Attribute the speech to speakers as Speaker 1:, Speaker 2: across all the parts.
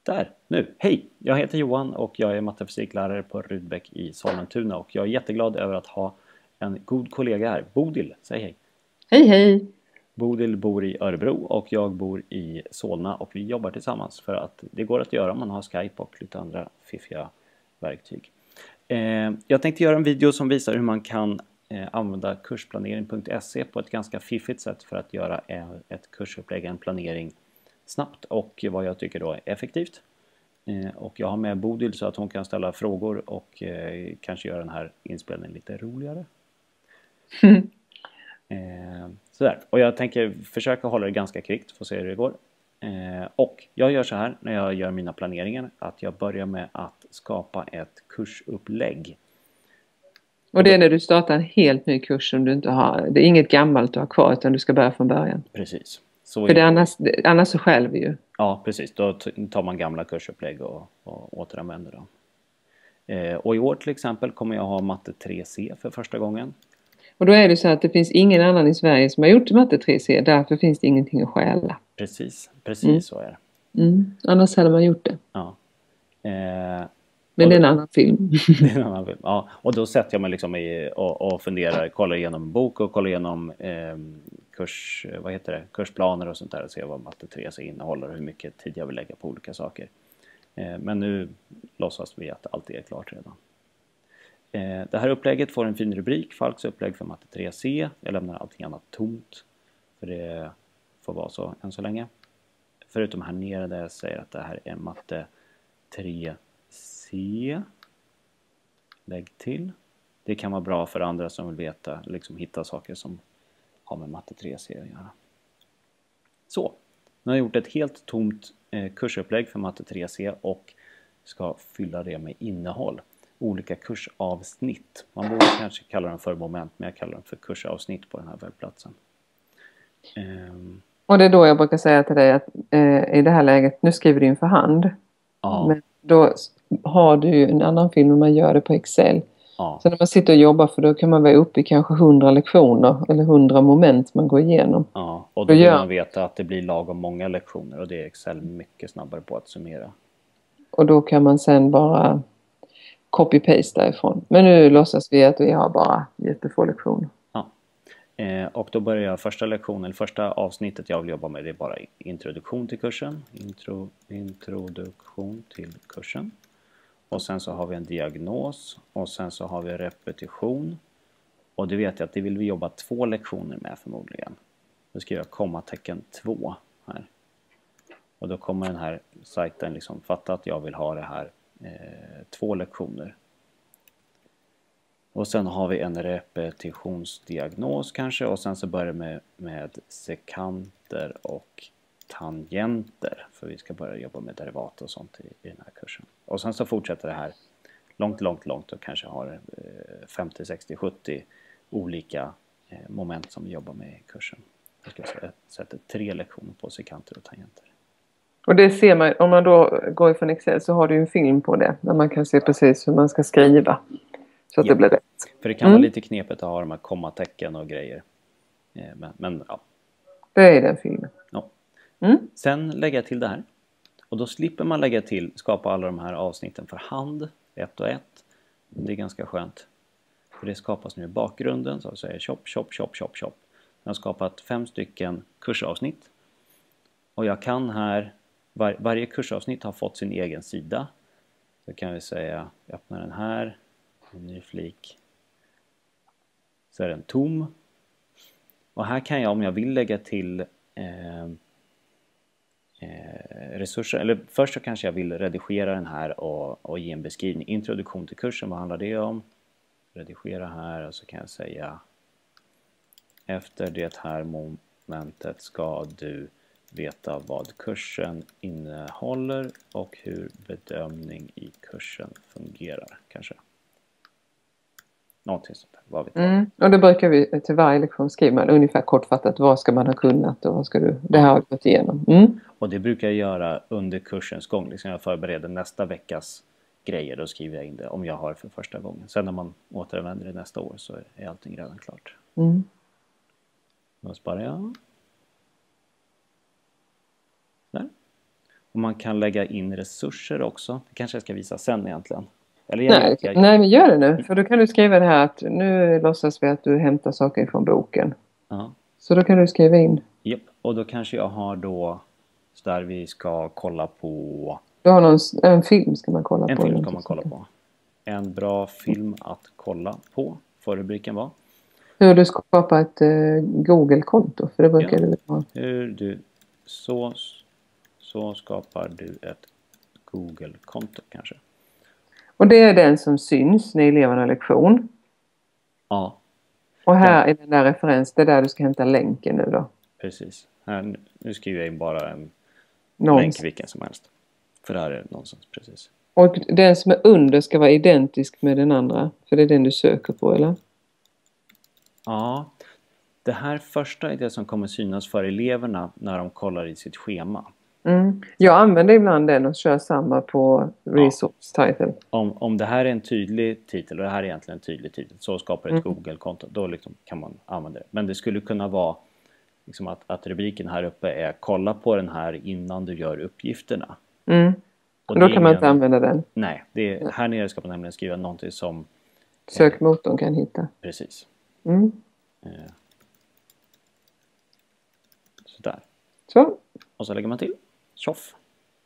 Speaker 1: Där, nu. Hej! Jag heter Johan och jag är mattefysiklärare på Rudbeck i Sollentuna och jag är jätteglad över att ha en god kollega här. Bodil, säg hej!
Speaker 2: Hej hej!
Speaker 1: Bodil bor i Örebro och jag bor i Solna och vi jobbar tillsammans för att det går att göra om man har Skype och lite andra fiffiga verktyg. Jag tänkte göra en video som visar hur man kan använda kursplanering.se på ett ganska fiffigt sätt för att göra ett kursupplägg, en planering snabbt och vad jag tycker då är effektivt. Och jag har med Bodil så att hon kan ställa frågor och kanske göra den här inspelningen lite roligare. Sådär. Och jag tänker försöka hålla det ganska kvickt, få se hur det går. Och jag gör så här när jag gör mina planeringar att jag börjar med att skapa ett kursupplägg.
Speaker 2: Och det är när du startar en helt ny kurs som du inte har, det är inget gammalt du har kvar utan du ska börja från början.
Speaker 1: Precis. Så
Speaker 2: för det annars så själv vi ju.
Speaker 1: Ja, precis. Då tar man gamla kursupplägg och återanvänder dem. Och i år till exempel kommer jag ha matte 3C för första gången.
Speaker 2: Och då är det så att det finns ingen annan i Sverige som har gjort matte 3C, därför finns det ingenting att stjäla.
Speaker 1: Precis så är
Speaker 2: det. Annars hade man gjort det.
Speaker 1: Ja.
Speaker 2: Men det är en annan film.
Speaker 1: Det är en annan film. Ja, och då sätter jag mig liksom och funderar, kollar igenom en bok och kollar igenom kursplaner och sånt där och ser vad matte 3C innehåller och hur mycket tid jag vill lägga på olika saker. Men nu låtsas vi att allt är klart redan. Det här upplägget får en fin rubrik, Falks upplägg för matte 3C. Jag lämnar allting annat tomt, för det får vara så än så länge. Förutom här nere där jag säger att det här är matte 3C. Lägg till. Det kan vara bra för andra som vill veta, liksom hitta saker som har med matte 3C att göra. Så, nu har jag gjort ett helt tomt kursupplägg för matte 3C och ska fylla det med innehåll. Olika kursavsnitt. Man borde kanske kalla dem för moment, men jag kallar dem för kursavsnitt på den här webbplatsen.
Speaker 2: Och det är då jag brukar säga till dig att i det här läget, nu skriver du in för hand.
Speaker 1: Ja.
Speaker 2: Men då har du ju en annan film när man gör det på Excel.
Speaker 1: Ja.
Speaker 2: Så när man sitter och jobbar, för då kan man vara uppe i kanske 100 lektioner eller 100 moment man går igenom.
Speaker 1: Ja, och då vill man veta att det blir lagom många lektioner och det är Excel mycket snabbare på att summera.
Speaker 2: Och då kan man sen bara copy-paste därifrån. Men nu låtsas vi att vi har bara jättefå lektioner.
Speaker 1: Ja. Och då börjar jag första lektionen, eller första avsnittet jag vill jobba med, det är bara introduktion till kursen. Introduktion till kursen. Och sen så har vi en diagnos och sen så har vi repetition. Och det vet jag att det vill vi jobba 2 lektioner med förmodligen. Då skriver jag kommatecken 2 här. Och då kommer den här sajten liksom fatta att jag vill ha det här 2 lektioner. Och sen har vi en repetitionsdiagnos kanske och sen så börjar det med sekanter och tangenter. För vi ska börja jobba med derivat och sånt i den här kursen. Och sen så fortsätter det här långt och kanske har 50, 60, 70 olika moment som vi jobbar med i kursen. Jag ska sätta 3 lektioner på sekanter och tangenter.
Speaker 2: Och det ser man, om man då går ifrån Excel så har du ju en film på det. Där man kan se precis hur man ska skriva. Så att det blir rätt.
Speaker 1: För det kan vara lite knepigt att ha de här kommatecken och grejer. Men ja.
Speaker 2: Det är den filmen.
Speaker 1: Ja. Sen lägger jag till det här. Och då slipper man lägga till, skapa alla de här avsnitten för hand, ett och ett. Det är ganska skönt. För det skapas nu i bakgrunden. Så jag säger chop. Jag har skapat 5 stycken kursavsnitt. Och jag kan här, varje kursavsnitt har fått sin egen sida. Så kan vi säga, jag öppnar den här, en ny flik. Så är den tom. Och här kan jag, om jag vill lägga till resurser, eller först så kanske jag vill redigera den här och ge en beskrivning. Introduktion till kursen, vad handlar det om? Redigera här och så kan jag säga efter det här momentet ska du veta vad kursen innehåller och hur bedömning i kursen fungerar kanske. Någonting sånt där, vad vet jag.
Speaker 2: Och det brukar vi till varje lektion skriva man ungefär kortfattat vad ska man ha kunnat och vad ska du, det här har gått igenom.
Speaker 1: Och det brukar jag göra under kursens gång, liksom jag förbereder nästa veckas grejer, då skriver jag in det om jag har för första gången. Sen när man återanvänder det nästa år så är allting redan klart. Då sparar jag. Där. Och man kan lägga in resurser också. Det kanske jag ska visa sen egentligen. Eller
Speaker 2: Nej, men gör det nu. För då kan du skriva det här att nu låtsas vi att du hämtar saker från boken.
Speaker 1: Ja.
Speaker 2: Så då kan du skriva in.
Speaker 1: Japp. Och då kanske jag har då så där vi ska kolla på...
Speaker 2: Du har en film ska man kolla på.
Speaker 1: En film ska man kolla på. En bra film att kolla på. Får rubriken vara.
Speaker 2: Hur du skapar ett Google-konto. För det brukar du ha.
Speaker 1: Hur du... Så skapar du ett Google-konto kanske.
Speaker 2: Och det är den som syns när eleverna har lektion.
Speaker 1: Ja.
Speaker 2: Och här är den där referens. Det är där du ska hämta länken nu då.
Speaker 1: Precis. Här, nu skriver jag in bara en
Speaker 2: Nonsens.
Speaker 1: länk vilken som helst. För det här är nonsens, precis.
Speaker 2: Och den som är under ska vara identisk med den andra. För det är den du söker på, eller?
Speaker 1: Ja. Det här första är det som kommer synas för eleverna när de kollar i sitt schema.
Speaker 2: Jag använder ibland den och kör samma på resource title.
Speaker 1: Om det här är en tydlig titel och det här är egentligen en tydlig titel, så skapar ett Google-konto, då liksom kan man använda det. Men det skulle kunna vara liksom att rubriken här uppe är kolla på den här innan du gör uppgifterna. Och
Speaker 2: då kan man inte använda den.
Speaker 1: Nej, här nere ska man nämligen skriva någonting som
Speaker 2: sökmotorn kan hitta.
Speaker 1: Precis. Sådär.
Speaker 2: Så.
Speaker 1: Och så lägger man till tjoff.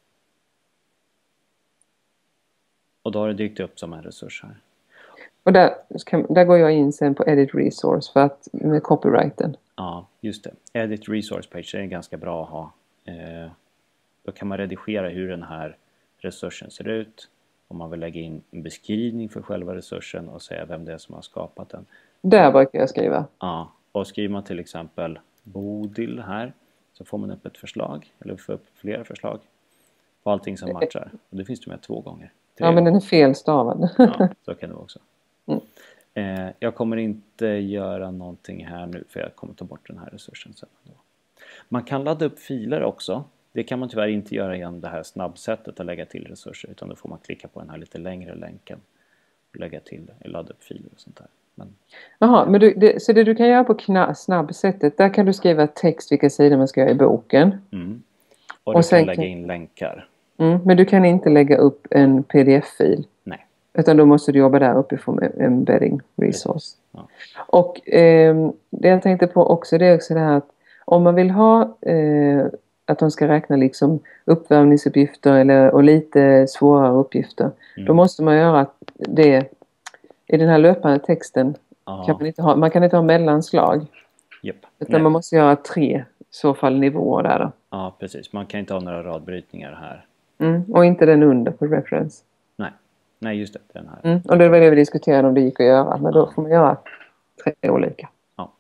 Speaker 1: Och då har det dykt upp som en resurs här.
Speaker 2: Och där går jag in sen på Edit Resource för att med copyrighten.
Speaker 1: Ja, just det. Edit Resource Page är ganska bra att ha. Då kan man redigera hur den här resursen ser ut. Om man vill lägga in en beskrivning för själva resursen och säga vem det är som har skapat den.
Speaker 2: Där brukar jag skriva.
Speaker 1: Ja, och skriver man till exempel Bodil här så får man upp ett förslag. Eller får upp flera förslag på allting som matchar. Och det finns det med 2 gånger. 3
Speaker 2: ja, men den är fel stavad.
Speaker 1: Ja, så kan det också. Jag kommer inte göra någonting här nu för jag kommer ta bort den här resursen sen. Man kan ladda upp filer också. Det kan man tyvärr inte göra genom det här snabbsättet att lägga till resurser, utan då får man klicka på den här lite längre länken och lägga till, ladda upp filer och sånt där.
Speaker 2: Jaha, men så det du kan göra på snabbsättet, där kan du skriva text vilka sidor man ska göra i boken.
Speaker 1: Och du kan lägga in länkar.
Speaker 2: Men du kan inte lägga upp en pdf-fil.
Speaker 1: Nej.
Speaker 2: Utan då måste du jobba där uppifrån embedding resource.
Speaker 1: Ja.
Speaker 2: Och det jag tänkte på också, det är också det här att om man vill ha att de ska räkna liksom uppvärmningsuppgifter och lite svårare uppgifter. Då måste man göra det i den här löpande texten. Man kan inte ha mellanslag. Utan man måste göra 3 i så fall nivåer där då.
Speaker 1: Ja, precis. Man kan inte ha några radbrytningar här.
Speaker 2: Och inte den under på reference.
Speaker 1: Nej, just det. Den här.
Speaker 2: Och det var det vi diskuterade om det gick att göra. Men då får man göra 3 olika.
Speaker 1: Ja.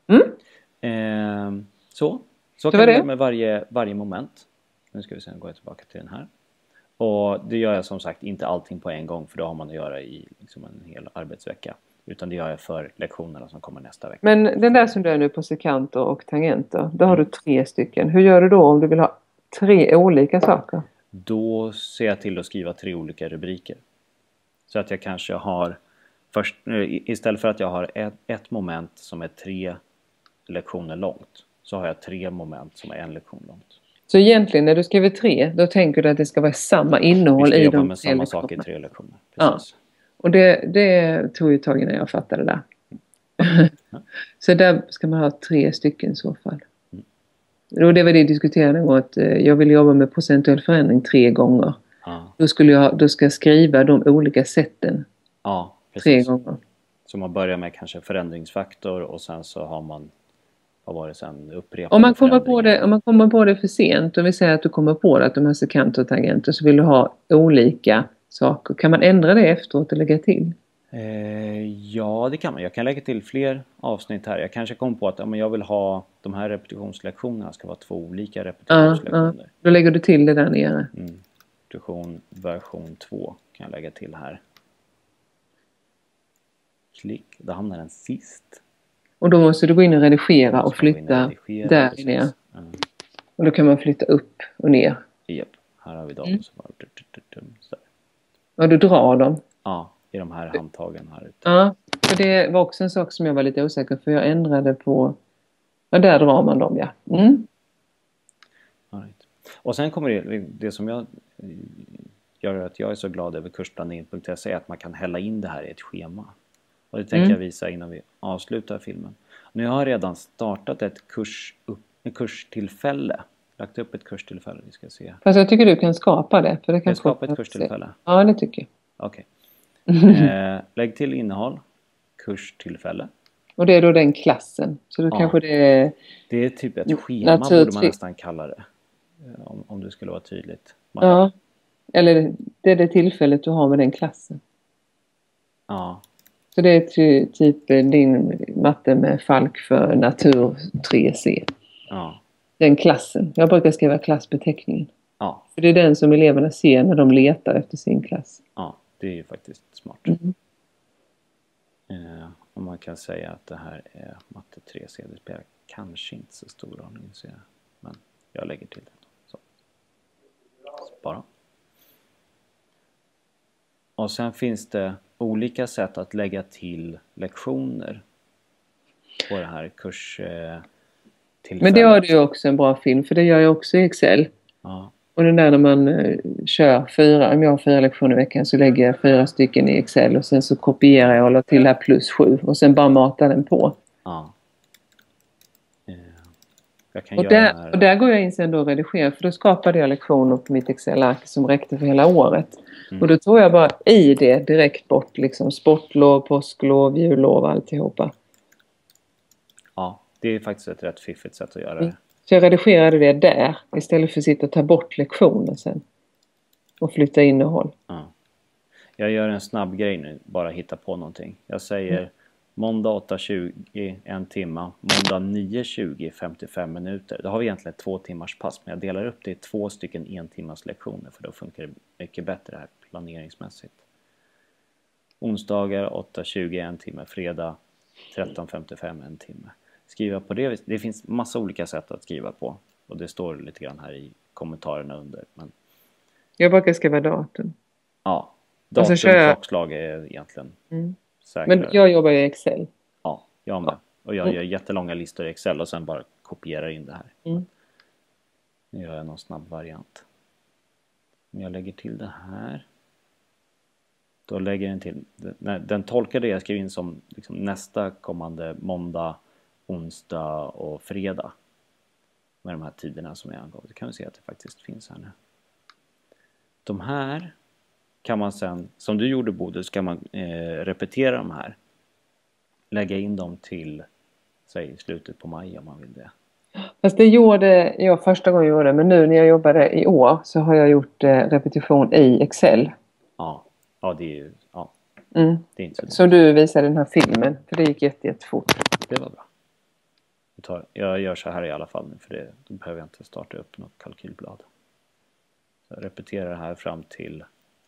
Speaker 1: Så kan man göra med varje moment. Nu ska vi se, gå tillbaka till den här. Och det gör jag som sagt inte allting på en gång, för då har man att göra i liksom en hel arbetsvecka. Utan det gör jag för lektionerna som kommer nästa vecka.
Speaker 2: Men den där som du är nu på sekanter och tangenter, då har du 3 stycken. Hur gör du då om du vill ha 3 olika saker?
Speaker 1: Då ser jag till att skriva 3 olika rubriker. Så att jag kanske har först, istället för att jag har ett moment som är 3 lektioner långt, så har jag 3 moment som är 1 lektion långt.
Speaker 2: Så egentligen när du skriver 3, då tänker du att det ska vara samma innehåll i de 3 lektionerna? Vi ska jobba med samma sak
Speaker 1: i 3 lektioner. Precis.
Speaker 2: Ja. Och det tog ju ett tag innan jag fattade det där. Så där ska man ha 3 stycken i så fall. Och det var det vi diskuterade en gång, att jag vill jobba med procentuell förändring 3 gånger. Då ska jag skriva de olika sätten 3 gånger.
Speaker 1: Så man börjar med kanske förändringsfaktor och sen så har man, vad var det sen, upprepade
Speaker 2: om man kommer på det för sent, och vi säger att du kommer på det, att de här sekanter och tangenter, så vill du ha olika saker. Kan man ändra det efteråt och lägga till?
Speaker 1: Ja, det kan man. Jag kan lägga till fler avsnitt här. Jag kanske kom på att jag vill ha de här repetitionslektionerna ska vara 2 olika repetitionslektioner.
Speaker 2: Då lägger du till det där nere.
Speaker 1: Repetition version 2 kan jag lägga till här. Klick, då hamnar den sist.
Speaker 2: Och då måste du gå in och redigera och flytta där ner. Och då kan man flytta upp och ner.
Speaker 1: Japp, här har vi dem.
Speaker 2: Ja, du drar dem.
Speaker 1: Ja, i de här handtagen här ute.
Speaker 2: Ja, för det var också en sak som jag var lite osäker, för jag ändrade på... Ja, där drar man dem, ja.
Speaker 1: Right. Och sen kommer det som jag gör att jag är så glad över kursplanering.se är att man kan hälla in det här i ett schema. Och det tänker jag visa innan vi avslutar filmen. Nu har jag redan startat ett kurstillfälle. Lagt upp ett kurstillfälle, vi ska se.
Speaker 2: Fast jag tycker du kan skapa det. För det kan
Speaker 1: skapa ett kurstillfälle?
Speaker 2: Ja, det tycker
Speaker 1: jag. Okej. Lägg till innehåll. Kurstillfälle.
Speaker 2: Och det är då den klassen. Så då kanske det är...
Speaker 1: Det är typ ett schema borde man nästan kalla det. Om det skulle vara tydligt.
Speaker 2: Ja. Eller det är det tillfället du har med den klassen.
Speaker 1: Ja.
Speaker 2: Så det är typ din matte med Falk för natur 3C.
Speaker 1: Ja.
Speaker 2: Den klassen. Jag brukar skriva klassbeteckningen.
Speaker 1: Ja.
Speaker 2: För det är den som eleverna ser när de letar efter sin klass.
Speaker 1: Ja, det är ju faktiskt smart. Och man kan säga att det här är matte 3C. Det spelar kanske inte så stor roll, men jag lägger till det. Så. Spara. Och sen finns det olika sätt att lägga till lektioner på det här kurstillfället.
Speaker 2: Men det har du ju också en bra film, för det gör jag också i Excel.
Speaker 1: Ja.
Speaker 2: Och den där när man kör 4, om jag har 4 lektioner i veckan så lägger jag 4 stycken i Excel och sen så kopierar jag och la till här +7 och sen bara matar den på.
Speaker 1: Ja.
Speaker 2: Och där går jag in sen då och redigerar, för då skapade jag lektioner på mitt Excel-ark som räckte för hela året. Och då tog jag bara i det direkt bort liksom sportlov, påsklov, jullov, alltihopa.
Speaker 1: Ja, det är faktiskt ett rätt fiffigt sätt att göra det.
Speaker 2: Så jag redigerade det där istället för att sitta och ta bort lektioner sen. Och flytta innehåll.
Speaker 1: Ja. Jag gör en snabb grej nu, bara hitta på någonting. Jag säger måndag 8.20 1 timma, måndag 9.20 55 minuter. Då har vi egentligen 2 timmars pass, men jag delar upp det i 2 stycken 1 timmars lektioner för då funkar det mycket bättre här planeringsmässigt. Onsdagar 8.20 1 timme, fredag 13.55 1 timme. Skriva på det. Det finns massa olika sätt att skriva på och det står lite grann här i kommentarerna under. Men...
Speaker 2: Jag brukar skriva datum.
Speaker 1: Ja, datum och klockslag är egentligen säkrare.
Speaker 2: Men jag jobbar i Excel.
Speaker 1: Ja, jag med. Och jag gör jättelånga listor i Excel och sen bara kopierar in det här. Nu gör jag någon snabb variant. Om jag lägger till det här. Då lägger den till. Den tolkar det jag skriver in som liksom nästa kommande måndag, onsdag och fredag. Med de här tiderna som jag angav. Det kan vi se att det faktiskt finns här nu. De här kan man sen, som du gjorde Bodil, ska man repetera de här. Lägga in dem till, säg, slutet på maj om man vill det.
Speaker 2: Fast det gjorde jag första gången jag gjorde det, men nu när jag jobbade i år så har jag gjort repetition i Excel.
Speaker 1: Ja, det är ju, det är inte
Speaker 2: så du visade den här filmen, för det gick jättefort.
Speaker 1: Det var bra. Jag gör så här i alla fall nu, för då behöver jag inte starta upp något kalkylblad. Så jag repeterar det här fram till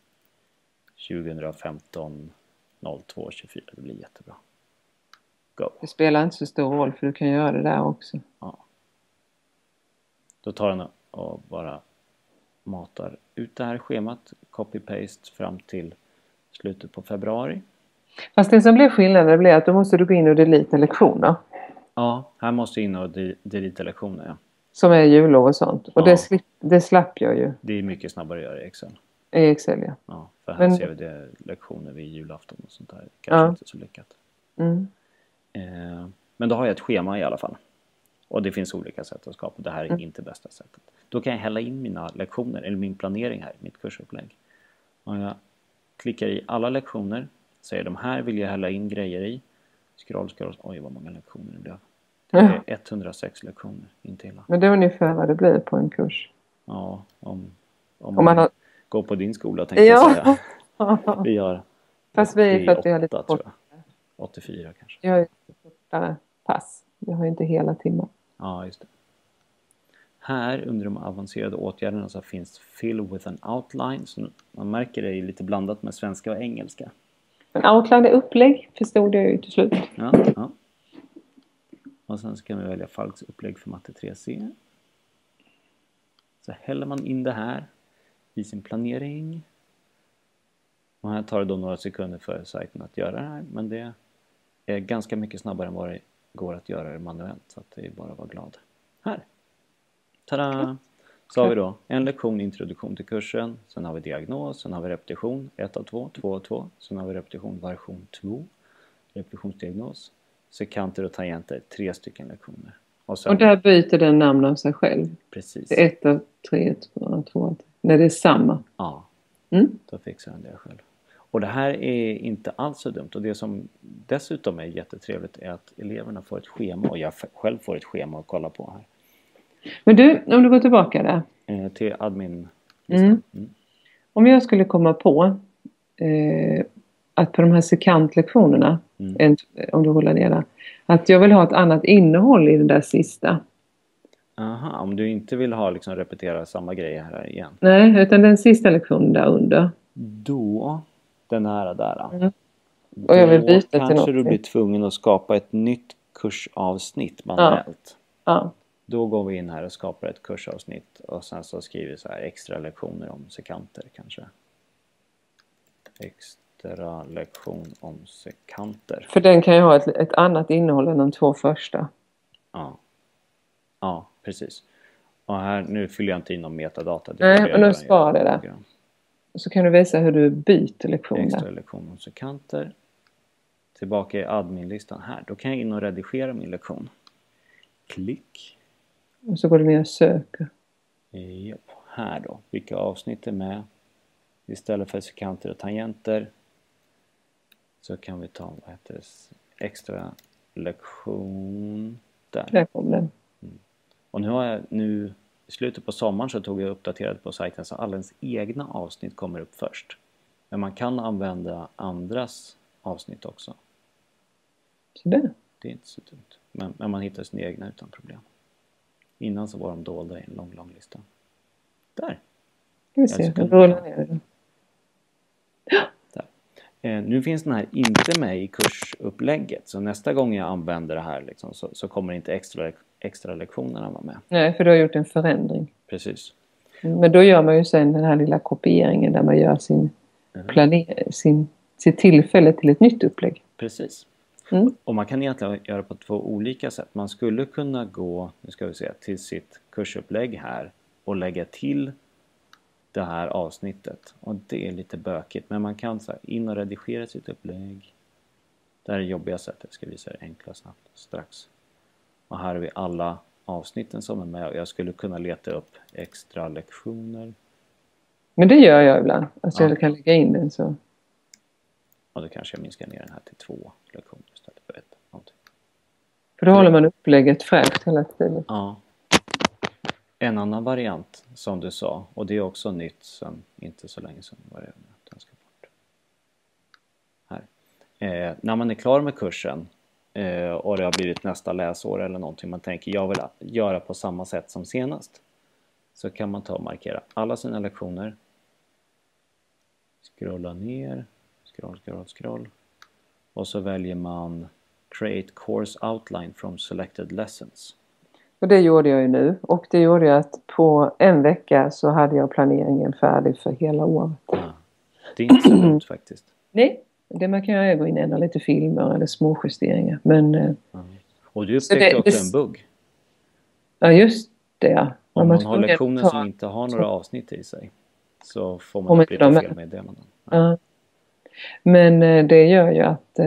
Speaker 1: 2015 02 24. Det blir jättebra. Go.
Speaker 2: Det spelar inte så stor roll, för du kan göra det där också.
Speaker 1: Ja. Då tar den och bara matar ut det här schemat, copy-paste fram till slutet på februari.
Speaker 2: Fast det som blir skillnaden blir att då måste du gå in och delita lektioner.
Speaker 1: Ja, här måste jag in och delita lektioner, ja.
Speaker 2: Som är jullov och sånt. Och det slapp jag ju.
Speaker 1: Det är mycket snabbare att göra i Excel.
Speaker 2: I Excel, ja.
Speaker 1: Ja, för här ser vi det lektioner vid julafton och sånt där. Kanske inte så lyckat. Men då har jag ett schema i alla fall. Och det finns olika sätt att skapa. Det här är inte bästa sättet. Då kan jag hälla in mina lektioner, eller min planering här, mitt kursupplägg. Om jag klickar i alla lektioner, säger de här vill jag hälla in grejer i. Scroll. Oj, vad många lektioner det blev. Det är 106 lektioner, inte illa.
Speaker 2: Men det är ungefär vad det blir på en kurs.
Speaker 1: Ja, om man går på din skola tänkte jag säga. Vi har
Speaker 2: fast vi för att vi har lite
Speaker 1: 84 kanske.
Speaker 2: Jag har ju kortare pass. Jag har ju inte hela timmar.
Speaker 1: Ja, just det. Här under de avancerade åtgärderna så finns fill with an outline. Så man märker det är lite blandat med svenska och engelska.
Speaker 2: Men outline är upplägg, förstod jag ju till slut.
Speaker 1: Ja. Och sen ska vi välja Falks upplägg för matte 3C. Så häller man in det här i sin planering. Och här tar det då några sekunder för sajten att göra det här. Men det är ganska mycket snabbare än vad det går att göra det manuellt. Så att det är bara att vara glad. Här! Tada! Så har vi då en lektion introduktion till kursen, sen har vi diagnos, sen har vi repetition 1 av 2, 2 av 2, sen har vi repetition version 2, repetitionsdiagnos, sekanter och tangenter, 3 stycken lektioner. Och
Speaker 2: där byter den namn av sig själv?
Speaker 1: Precis.
Speaker 2: 1 av 3, 2 av 2. När det är samma?
Speaker 1: Ja,
Speaker 2: Mm.
Speaker 1: då fixar den det själv. Och det här är inte alls så dumt. Och det som dessutom är jättetrevligt är att eleverna får ett schema. Och jag själv får ett schema att kolla på här.
Speaker 2: Men du, om du går tillbaka där.
Speaker 1: Till admin.
Speaker 2: Om jag skulle komma på att på de här sekantlektionerna, om du håller ner där, att jag vill ha ett annat innehåll i den där sista.
Speaker 1: Aha, om du inte vill ha liksom repetera samma grejer här igen.
Speaker 2: Nej, utan den sista lektionen där under.
Speaker 1: Då, den här där.
Speaker 2: Och jag vill byta till något.
Speaker 1: Kanske du blir tvungen att skapa ett nytt kursavsnitt manuellt.
Speaker 2: Ja.
Speaker 1: Då går vi in här och skapar ett kursavsnitt. Och sen så skriver vi så här extra lektioner om sekanter kanske. Extra lektion om sekanter.
Speaker 2: För den kan ju ha ett annat innehåll än de 2 första.
Speaker 1: Ja, precis. Och här, nu fyller jag inte in någon metadata.
Speaker 2: Nej, men nu sparar det där. Så kan du visa hur du byter lektioner.
Speaker 1: Extra lektion om sekanter. Tillbaka i adminlistan här. Då kan jag in och redigera min lektion. Klick.
Speaker 2: Och så går du ner och söker.
Speaker 1: Japp. Här då. Vilka avsnitt är med? Istället för sekanter och tangenter så kan vi ta, vad heter det, extra lektion där.
Speaker 2: Där kom den.
Speaker 1: Och nu har jag, i slutet på sommaren så tog jag uppdaterat på sajten så alla ens egna avsnitt kommer upp först. Men man kan använda andras avsnitt också.
Speaker 2: Så det.
Speaker 1: Det är inte så dumt. Men man hittar sina egna utan problem. Innan så var de dolda i en lång lista. Där!
Speaker 2: Ska vi se, jag rullar ner den.
Speaker 1: Nu finns den här inte med i kursupplägget. Så nästa gång jag använder det här liksom, så kommer inte extra lektionerna vara med.
Speaker 2: Nej, för du har gjort en förändring.
Speaker 1: Precis.
Speaker 2: Men då gör man ju sen den här lilla kopieringen där man gör sitt tillfälle till ett nytt upplägg.
Speaker 1: Precis. Och man kan egentligen göra på 2 olika sätt. Man skulle kunna gå, nu ska vi se, till sitt kursupplägg här och lägga till det här avsnittet. Och det är lite bökigt. Men man kan så här, in och redigera sitt upplägg. Det här är jobbiga sättet. Jag ska visa det enkla snabbt strax. Och här har vi alla avsnitten som är med. Och jag skulle kunna leta upp extra lektioner.
Speaker 2: Men det gör jag ibland. Alltså jag kan lägga in den så.
Speaker 1: Och då kanske jag minskar ner den här till 2 lektioner istället för 1.
Speaker 2: För då håller man upplägget fräscht hela tiden.
Speaker 1: Ja. En annan variant som du sa, och det är också nytt sen inte så länge sedan var den ska bort. Här. När man är klar med kursen och det har blivit nästa läsår eller någonting man tänker jag vill göra på samma sätt som senast. Så kan man ta och markera alla sina lektioner. Scrolla ner, scroll. Och så väljer man Create Course Outline from Selected Lessons.
Speaker 2: Och det gjorde jag ju nu. Och det gjorde jag att på en vecka så hade jag planeringen färdig för hela året.
Speaker 1: Ja, det är inte så dumt faktiskt.
Speaker 2: Nej, det man kan göra är att gå in och ändra lite filmer eller små justeringar. Men,
Speaker 1: och du upptäckte också en bugg.
Speaker 2: Ja, just det. Ja.
Speaker 1: Om man har lektioner som inte har några avsnitt i sig så får man upp lite fel med det.
Speaker 2: Ja. Men det gör ju att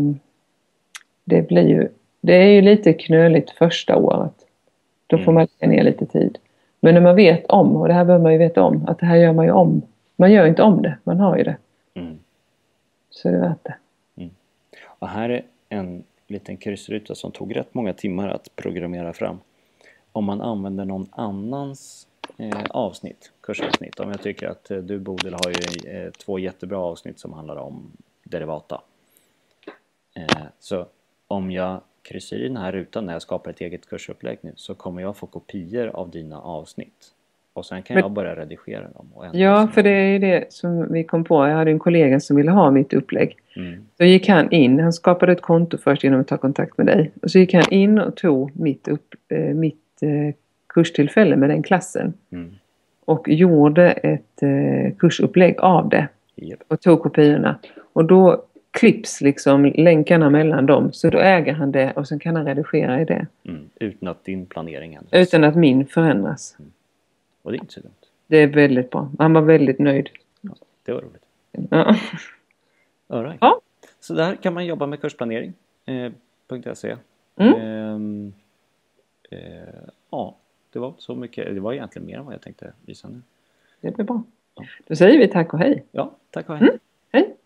Speaker 2: det är ju lite knöligt första året. Då får man lägga ner lite tid. Men när man vet om, och det här behöver man ju veta om, att det här gör man ju om. Man gör inte om det, man har ju det. Så det är värt det.
Speaker 1: Och här är en liten kryssruta som tog rätt många timmar att programmera fram. Om man använder någon annans kursavsnitt. Om jag tycker att du Bodil har ju 2 jättebra avsnitt som handlar om derivata. Så om jag kryssar i den här rutan när jag skapar ett eget kursupplägg nu så kommer jag få kopior av dina avsnitt. Och sen kan jag börja redigera dem.
Speaker 2: Ja, för det är det som vi kom på. Jag hade en kollega som ville ha mitt upplägg. Då gick han in, han skapade ett konto först genom att ta kontakt med dig. Och så gick han in och tog mitt kurstillfälle med den klassen. Och gjorde ett kursupplägg av det. Och tog kopiorna. Och då klipps liksom länkarna mellan dem. Så då äger han det och sen kan han redigera i det.
Speaker 1: Utan att din planering ändras.
Speaker 2: Utan att min förändras.
Speaker 1: Och det är inte så dumt.
Speaker 2: Det är väldigt bra. Han var väldigt nöjd.
Speaker 1: Ja, det var roligt.
Speaker 2: Ja.
Speaker 1: All right.
Speaker 2: Ja.
Speaker 1: Så där kan man jobba med kursplanering. .se. Ja, det var så mycket. Det var egentligen mer än vad jag tänkte visa nu.
Speaker 2: Det blir bra. Då säger vi tack och hej.
Speaker 1: Ja, tack och hej.
Speaker 2: Hej.